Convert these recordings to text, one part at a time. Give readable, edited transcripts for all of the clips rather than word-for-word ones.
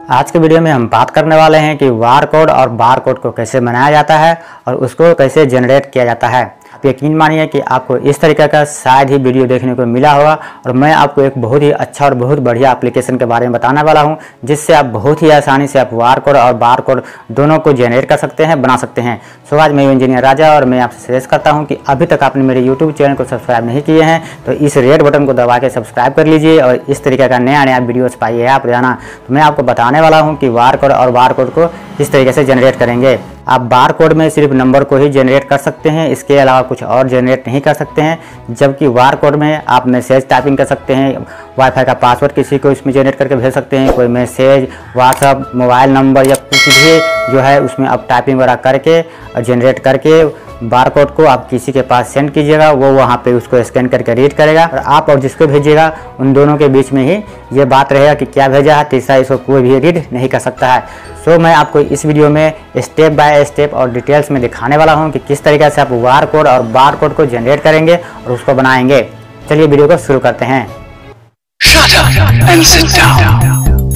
आज के वीडियो में हम बात करने वाले हैं कि वार कोड और बार कोड को कैसे बनाया जाता है और उसको कैसे जनरेट किया जाता है। आप यकीन मानिए कि आपको इस तरीके का शायद ही वीडियो देखने को मिला होगा और मैं आपको एक बहुत ही अच्छा और बहुत बढ़िया एप्लीकेशन के बारे में बताने वाला हूं, जिससे आप बहुत ही आसानी से आप वार कोड और बार कोड दोनों को जनरेट कर सकते हैं, बना सकते हैं। सो आज मैं इंजीनियर राजा और मैं आपसे सजेस्ट करता हूं कि अभी तक आपने मेरे यूट्यूब चैनल को सब्सक्राइब नहीं किए हैं तो इस रेड बटन को दबा के सब्सक्राइब कर लीजिए और इस तरीके का नया वीडियोस पाइए आप रोजाना। तो मैं आपको बताने वाला हूँ कि वार कोड और बार कोड को किस तरीके से जनरेट करेंगे। आप बार कोड में सिर्फ नंबर को ही जनरेट कर सकते हैं, इसके अलावा कुछ और जनरेट नहीं कर सकते हैं। जबकि वार कोड में आप मैसेज टाइपिंग कर सकते हैं, वाईफाई का पासवर्ड किसी को इसमें जनरेट करके भेज सकते हैं, कोई मैसेज, व्हाट्सअप, मोबाइल नंबर या कुछ भी जो है उसमें आप टाइपिंग वगैरह करके जनरेट करके बार कोड को आप किसी के पास सेंड कीजिएगा, वो वहाँ पे उसको स्कैन करके रीड करेगा और आप और जिसको भेजिएगा उन दोनों के बीच में ही ये बात रहेगा कि क्या भेजा है, तीसरा इसको कोई भी रीड नहीं कर सकता है। सो मैं आपको इस वीडियो में स्टेप बाय स्टेप और डिटेल्स में दिखाने वाला हूँ कि किस तरीके से आप वार कोड और बार कोड को जनरेट करेंगे और उसको बनाएंगे। चलिए वीडियो को शुरू करते हैं। Shut up and sit down.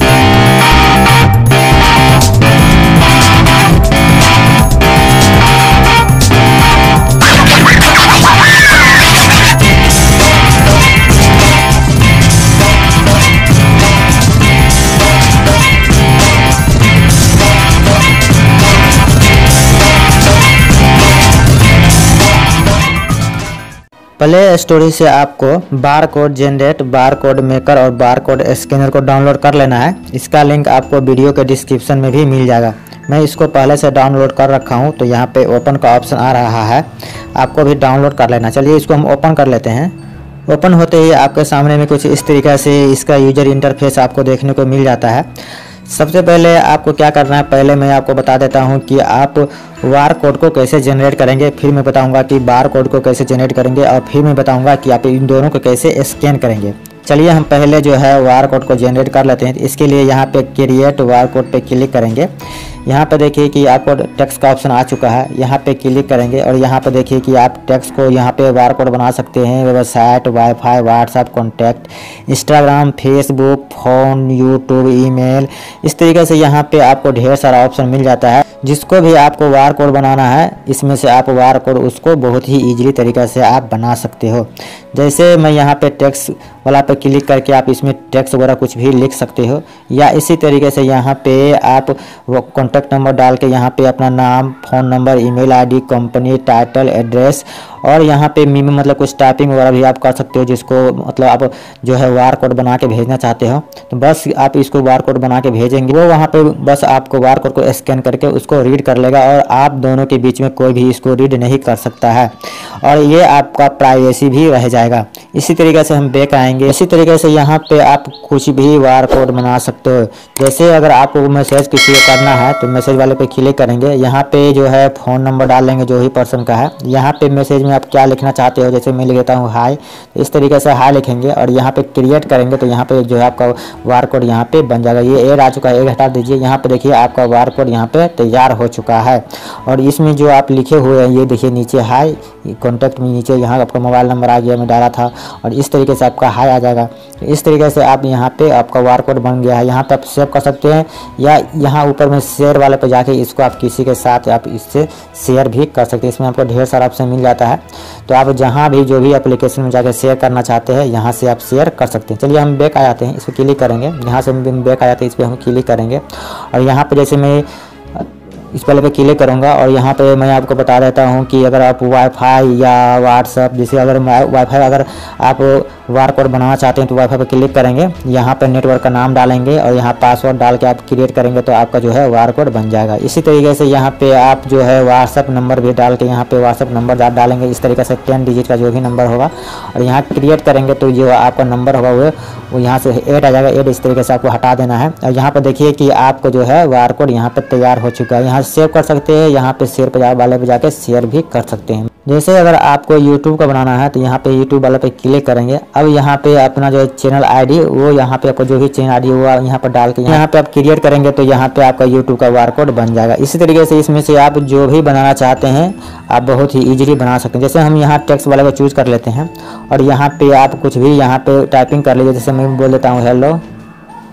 Play store से आपको bar code generate, bar code maker और बार कोड स्कैनर को डाउनलोड कर लेना है। इसका लिंक आपको वीडियो के डिस्क्रिप्शन में भी मिल जाएगा। मैं इसको पहले से डाउनलोड कर रखा हूं, तो यहाँ पे ओपन का ऑप्शन आ रहा है, आपको भी डाउनलोड कर लेना। चलिए इसको हम ओपन कर लेते हैं। ओपन होते ही आपके सामने में कुछ इस तरीके से इसका यूजर इंटरफेस आपको देखने को मिल जाता है। सबसे पहले आपको क्या करना है, पहले मैं आपको बता देता हूं कि आप वार कोड को कैसे जनरेट करेंगे, फिर मैं बताऊंगा कि बार कोड को कैसे जनरेट करेंगे और फिर मैं बताऊंगा कि आप इन दोनों को कैसे स्कैन करेंगे। चलिए हम पहले जो है वार कोड को जनरेट कर लेते हैं। इसके लिए यहाँ पे क्रिएट वार कोड पे क्लिक करेंगे। यहाँ पे देखिए कि आपको टेक्स्ट का ऑप्शन आ चुका है, यहाँ पे क्लिक करेंगे और यहाँ पे देखिए कि आप टेक्स्ट को यहाँ पे वार कोड बना सकते हैं। Website, wifi, WhatsApp, contact, Instagram, Facebook, phone, YouTube, email, इस तरीके से यहाँ पे आपको ढेर सारा ऑप्शन मिल जाता है। जिसको भी आपको वार कोड बनाना है इसमें से आप वार कोड उसको बहुत ही ईजिली तरीके से आप बना सकते हो। जैसे मैं यहाँ पे टेक्स्ट वाला पे क्लिक करके आप इसमें टेक्स्ट वगैरह कुछ भी लिख सकते हो, या इसी तरीके से यहाँ पे आप वो कॉन्टैक्ट नंबर डाल के यहाँ पे अपना नाम, phone number, email ID, company, title, address और यहाँ पे मीम मतलब कुछ टाइपिंग वगैरह भी आप कर सकते हो, जिसको मतलब आप जो है वार कोड बना के भेजना चाहते हो। तो बस आप इसको वार कोड बना के भेजेंगे, वो वहाँ पे बस आपको वार कोड को स्कैन करके उसको रीड कर लेगा और आप दोनों के बीच में कोई भी इसको रीड नहीं कर सकता है और ये आपका प्राइवेसी भी रह जाएगा। इसी तरीके से हम बैक आएंगे। इसी तरीके से यहाँ पे आप कुछ भी वार कोड बना सकते हो। जैसे अगर आपको मैसेज किसी को करना है तो मैसेज वाले पे क्लिक करेंगे, यहाँ पे जो है फ़ोन नंबर डाल लेंगे जो ही पर्सन का है। यहाँ पे मैसेज में आप क्या लिखना चाहते हो, जैसे मैं लिख देता हूँ हाय, तो इस तरीके से हाय लिखेंगे और यहाँ पे क्रिएट करेंगे तो यहाँ पे जो है आपका वार कोड यहाँ पे बन जाएगा। ये एड आ चुका है, एड हटा दीजिए। यहाँ पे देखिए आपका वार कोड यहाँ पे तैयार हो चुका है और इसमें जो आप लिखे हुए हैं ये देखिए नीचे हाय, कॉन्टैक्ट में नीचे यहाँ आपका मोबाइल नंबर आ गया, मैं डाला था और इस तरीके से आपका हाय आ जाएगा। इस तरीके से आप यहाँ पे आपका वार कोड बन गया है। यहाँ पे आप सेव कर सकते हैं या यहाँ ऊपर में शेयर वाले पे जाके इसको आप किसी के साथ आप इससे शेयर भी कर सकते हैं। इसमें आपको ढेर सारा ऑप्शन मिल जाता है, तो आप जहाँ भी जो भी एप्लीकेशन में जाकर शेयर करना चाहते हैं यहाँ से आप शेयर कर सकते हैं। चलिए हम बैक आ जाते हैं, इस पर क्लिक करेंगे। यहाँ से हम बैक आ जाते हैं, इस पर हम क्लिक करेंगे और यहाँ पर जैसे मैं इस पहले पे क्लिक करूँगा और यहाँ पे मैं आपको बता देता हूँ कि अगर आप वाईफाई या व्हाट्सअप, जैसे अगर वाईफाई अगर आप वार कोड बनाना चाहते हैं तो वाईफाई पे क्लिक करेंगे, यहाँ पे नेटवर्क का नाम डालेंगे और यहाँ पासवर्ड डाल के आप क्रिएट करेंगे तो आपका जो है वार कोड बन जाएगा। इसी तरीके से यहाँ पे आप जो है व्हाट्सअप नंबर भी डाल के यहाँ पे व्हाट्सअप नंबर डालेंगे, इस तरीके से 10 डिजिट का जो भी नंबर होगा और यहाँ क्रिएट करेंगे तो जो आपका नंबर होगा वो यहाँ से ऐड आ जाएगा। ऐड इस तरीके से आपको हटा देना है और यहाँ पर देखिए कि आपको जो है वार कोड यहाँ पर तैयार हो चुका है। यहाँ सेव कर सकते हैं, यहाँ पे शेयर वाले पे जाके शेयर भी कर सकते हैं। जैसे अगर आपको YouTube का बनाना है तो यहाँ पे YouTube वाले पे क्लिक करेंगे। अब यहाँ पे अपना जो चैनल आईडी वो यहाँ पे आपको जो भी चैनल आईडी हुआ यहाँ पर डाल के यहाँ पे आप क्रिएट करेंगे तो यहाँ पे आपका YouTube का बार कोड बन जाएगा। इसी तरीके से इसमें से आप जो भी बनाना चाहते हैं आप बहुत ही इजीली बना सकते हैं। जैसे हम यहाँ टेक्स्ट वाले को चूज कर लेते हैं और यहाँ पे आप कुछ भी यहाँ पे टाइपिंग कर लीजिए। जैसे मैं बोल देता हूँ हेलो,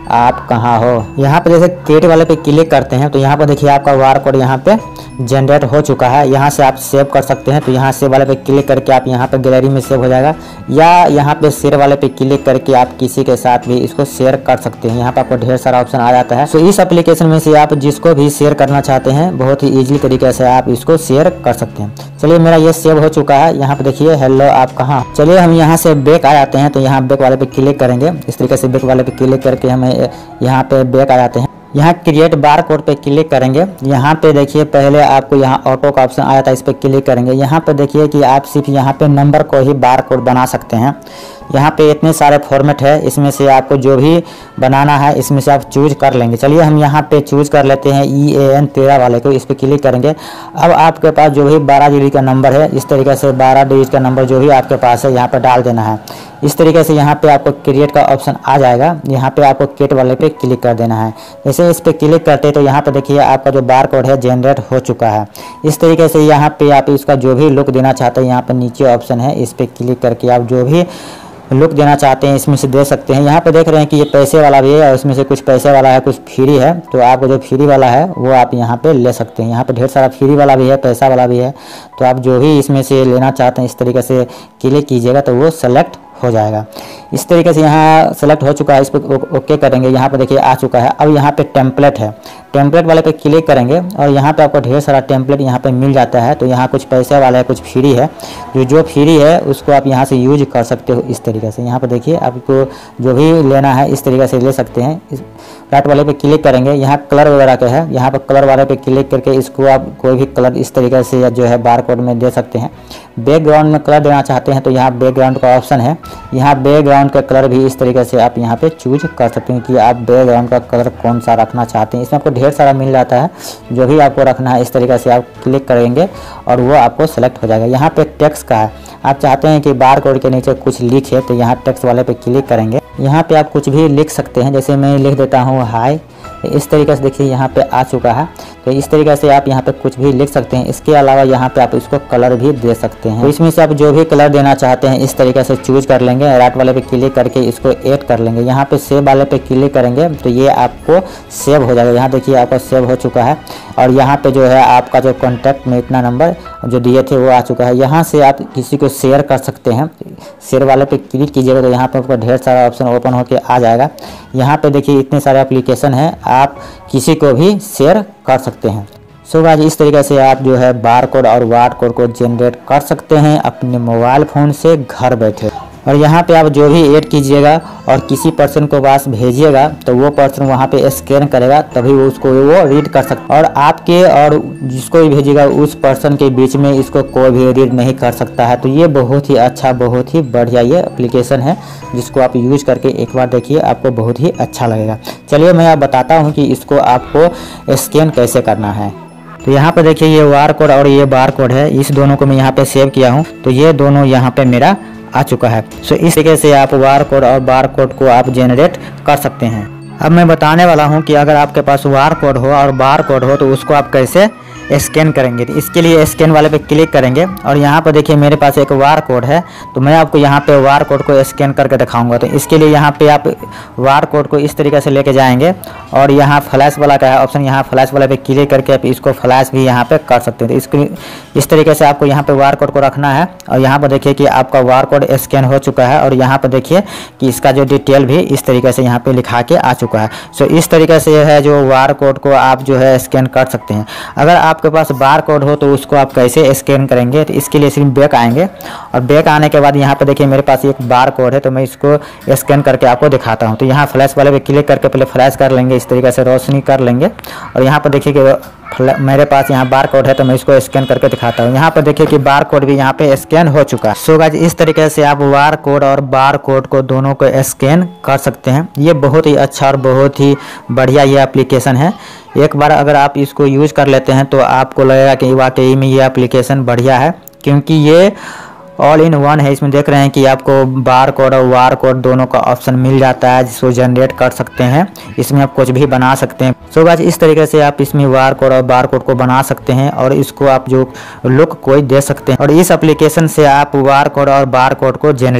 आप कहाँ हो। यहाँ पे जैसे क्रिएट वाले पे क्लिक करते हैं तो यहाँ पर देखिए आपका बार कोड यहाँ पे जनरेट हो चुका है। यहाँ से आप सेव कर सकते हैं, तो यहाँ सेव वाले पे क्लिक करके आप यहाँ पे गैलरी में सेव हो जाएगा, या यहाँ पे शेयर वाले पे क्लिक करके आप किसी के साथ भी इसको शेयर कर सकते हैं। यहाँ पे आपको ढेर सारा ऑप्शन आ जाता है। तो इस एप्लीकेशन में से आप जिसको भी शेयर करना चाहते हैं बहुत ही ईजिली तरीके से आप इसको शेयर कर सकते हैं। चलिए मेरा ये सेव हो चुका है। यहाँ पे देखिए हेलो आप कहाँ। चलिए हम यहाँ से बैक आ जाते हैं, तो यहाँ बैक वाले पे क्लिक करेंगे। इस तरीके से बैक वाले पे क्लिक करके हमें यहाँ पे बैक आ जाते हैं। यहाँ क्रिएट बार कोड पे क्लिक करेंगे। यहाँ पे देखिए पहले आपको यहाँ ऑटो का ऑप्शन आया था, इस पे क्लिक करेंगे। यहाँ पे देखिए कि आप सिर्फ यहाँ पे नंबर को ही बार कोड बना सकते हैं। यहाँ पे इतने सारे फॉर्मेट है, इसमें से आपको जो भी बनाना है इसमें से आप चूज कर लेंगे। चलिए हम यहाँ पे चूज कर लेते हैं EAN 13 वाले को, इस पे क्लिक करेंगे। अब आपके पास जो भी 12 डिजिट का नंबर है, इस तरीके से 12 डिजिट का नंबर जो भी आपके पास है यहाँ पे डाल देना है। इस तरीके से यहाँ पे आपको क्रिएट का ऑप्शन आ जाएगा। यहाँ पे आपको क्रिएट वाले पे क्लिक कर देना है। जैसे इस पे क्लिक करते हैं तो यहाँ पे देखिए आपका जो बार कोड है जनरेट हो चुका है। इस तरीके से यहाँ पे आप इसका जो भी लुक देना चाहते हैं, यहाँ पे नीचे ऑप्शन है, इस पे क्लिक करके आप जो भी लुक देना चाहते हैं इसमें से दे सकते हैं। यहाँ पे देख रहे हैं कि ये पैसे वाला भी है और इसमें से कुछ पैसे वाला है, कुछ फ्री है। तो आपको जो फ्री वाला है वो आप यहाँ पे ले सकते हैं। यहाँ पे ढेर सारा फ्री वाला भी है, पैसा वाला भी है। तो आप जो भी इसमें से लेना चाहते हैं इस तरीके से क्लिक कीजिएगा तो वो सेलेक्ट हो जाएगा। इस तरीके से यहाँ सेलेक्ट हो चुका है, इस पर ओके करेंगे। यहाँ पे देखिए आ चुका है। अब यहाँ पे टेम्पलेट है, टेम्पलेट वाले पे क्लिक करेंगे और यहाँ पे आपको ढेर सारा टेम्पलेट यहाँ पे मिल जाता है। तो यहाँ कुछ पैसे वाला है, कुछ फ्री है। जो फ्री है उसको आप यहाँ से यूज कर सकते हो इस तरीके से। यहाँ पे देखिए आपको जो भी लेना है इस तरीके से ले सकते हैं। राइट वाले पे क्लिक करेंगे, यहाँ कलर वगैरह का है, यहाँ पे कलर वाले पे क्लिक करके इसको आप कोई भी कलर इस तरीके से जो है बार कोड में दे सकते हैं। बैकग्राउंड में कलर देना चाहते हैं तो यहाँ बैकग्राउंड का ऑप्शन है। यहाँ बैकग्राउंड का कलर भी इस तरीके से आप यहाँ पे चूज कर सकते हैं कि आप बैकग्राउंड का कलर कौन सा रखना चाहते हैं। इसमें आपको ढेर सारा मिल जाता है, जो भी आपको रखना है इस तरीके से आप क्लिक करेंगे और वो आपको सेलेक्ट हो जाएगा। यहाँ पे टेक्स्ट का है, आप चाहते हैं कि बार कोड के नीचे कुछ लिखे तो यहाँ टेक्स्ट वाले पे क्लिक करेंगे। यहाँ पे आप कुछ भी लिख सकते हैं, जैसे मैं लिख देता हूँ हाय। इस तरीके से देखिए यहाँ पे आ चुका है। तो इस तरीके से आप यहाँ पे कुछ भी लिख सकते हैं। इसके अलावा यहाँ पे आप इसको कलर भी दे सकते हैं। तो इसमें से आप जो भी कलर देना चाहते हैं इस तरीके से चूज कर लेंगे। राइट वाले पे क्लिक करके इसको ऐड कर लेंगे। यहाँ पे सेव वाले पे क्लिक करेंगे तो ये आपको सेव हो जाएगा। यहाँ देखिए आपका सेव हो चुका है और यहाँ पे जो है आपका जो कॉन्टैक्ट में इतना नंबर जो दिए थे वो आ चुका है। यहाँ से आप किसी को शेयर कर सकते हैं। शेयर वाले पे क्लिक कीजिएगा तो यहाँ पे आपको ढेर सारा ऑप्शन ओपन होके आ जाएगा। यहाँ पे देखिए इतने सारे एप्लीकेशन है, आप किसी को भी शेयर कर सकते हैं। सो गाइस इस तरीके से आप जो है बार कोड और वार कोड को जनरेट कर सकते हैं अपने मोबाइल फ़ोन से घर बैठे। और यहाँ पे आप जो भी ऐड कीजिएगा और किसी पर्सन को पास भेजिएगा तो वो पर्सन वहाँ पे स्कैन करेगा, तभी वो उसको वो रीड कर सकता है। और आपके और जिसको भी भेजिएगा उस पर्सन के बीच में इसको कोई भी रीड नहीं कर सकता है। तो ये बहुत ही अच्छा, बहुत ही बढ़िया ये एप्लीकेशन है, जिसको आप यूज करके एक बार देखिए, आपको बहुत ही अच्छा लगेगा। चलिए मैं आप बताता हूँ कि इसको आपको स्कैन कैसे करना है। तो यहाँ पे देखिए ये वार कोड और ये बार कोड है, इस दोनों को मैं यहाँ पे सेव किया हूँ। तो ये दोनों यहाँ पे मेरा आ चुका है। सो इस तरीके से आप वार कोड और बार कोड को आप जनरेट कर सकते हैं। अब मैं बताने वाला हूँ कि अगर आपके पास वार कोड हो और बार कोड हो तो उसको आप कैसे स्कैन करेंगे। तो इसके लिए स्कैन वाले पे क्लिक करेंगे और यहाँ पर देखिए मेरे पास एक वार कोड है, तो मैं आपको यहाँ पे वार कोड को स्कैन करके दिखाऊंगा। तो इसके लिए यहाँ पे आप वार कोड को इस तरीके से लेके जाएंगे और यहाँ फ्लैश वाला का है ऑप्शन, यहाँ फ्लैश वाले पे क्लिक करके आप इसको फ्लैश भी यहाँ पे कर सकते हैं। तो इसको इस तरीके से आपको यहाँ पे वार कोड को रखना है और यहाँ पर देखिए कि आपका वार कोड स्कैन हो चुका है और यहाँ पर देखिए कि इसका जो डिटेल भी इस तरीके से यहाँ पे लिखा के आ चुका है। सो इस तरीके से है जो वार कोड को आप जो है स्कैन कर सकते हैं। अगर आपके पास बार कोड हो तो उसको आप कैसे स्कैन करेंगे, तो इसके लिए सिर्फ बैक आएंगे और बैक आने के बाद यहाँ पे देखिए मेरे पास एक बार कोड है, तो मैं इसको स्कैन करके आपको दिखाता हूँ। तो यहाँ फ्लैश वाले पे क्लिक करके पहले फ्लैश कर लेंगे, इस तरीके से रोशनी कर लेंगे और यहाँ पर देखिए कि मेरे पास यहाँ बार कोड है, तो मैं इसको स्कैन करके दिखाता हूँ। यहाँ पर देखिए कि बार कोड भी यहाँ पे स्कैन हो चुका है। सो गाइस इस तरीके से आप वार कोड और बार कोड को दोनों को स्कैन कर सकते हैं। ये बहुत ही अच्छा और बहुत ही बढ़िया ये एप्लीकेशन है। एक बार अगर आप इसको यूज कर लेते हैं तो आपको लगेगा कि वाकई में ये एप्लीकेशन बढ़िया है, क्योंकि ये ऑल इन वन है। इसमें देख रहे हैं कि आपको बार कोड और वार कोड दोनों का ऑप्शन मिल जाता है, जिसको जनरेट कर सकते हैं। इसमें आप कुछ भी बना सकते हैं। सो गाइस इस तरीके से आप इसमें वार कोड और बार कोड को बना सकते हैं और इसको आप जो लुक कोई दे सकते हैं। और इस एप्लीकेशन से आप वार कोड और बार कोड को जनरेट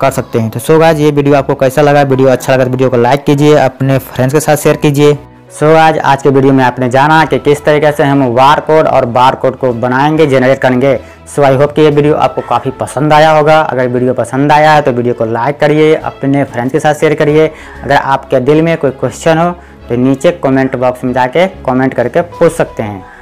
कर सकते हैं। तो सो गाइस, ये वीडियो आपको कैसा लगा? वीडियो अच्छा लगा तो वीडियो को लाइक कीजिए, अपने फ्रेंड्स के साथ शेयर कीजिए। सो आज के वीडियो में आपने जाना कि किस तरीके से हम वार कोड और बार कोड को बनाएंगे, जनरेट करेंगे। सो आई होप कि ये वीडियो आपको काफ़ी पसंद आया होगा। अगर वीडियो पसंद आया है तो वीडियो को लाइक करिए, अपने फ्रेंड्स के साथ शेयर करिए। अगर आपके दिल में कोई क्वेश्चन हो तो नीचे कमेंट बॉक्स में जाके कमेंट करके पूछ सकते हैं।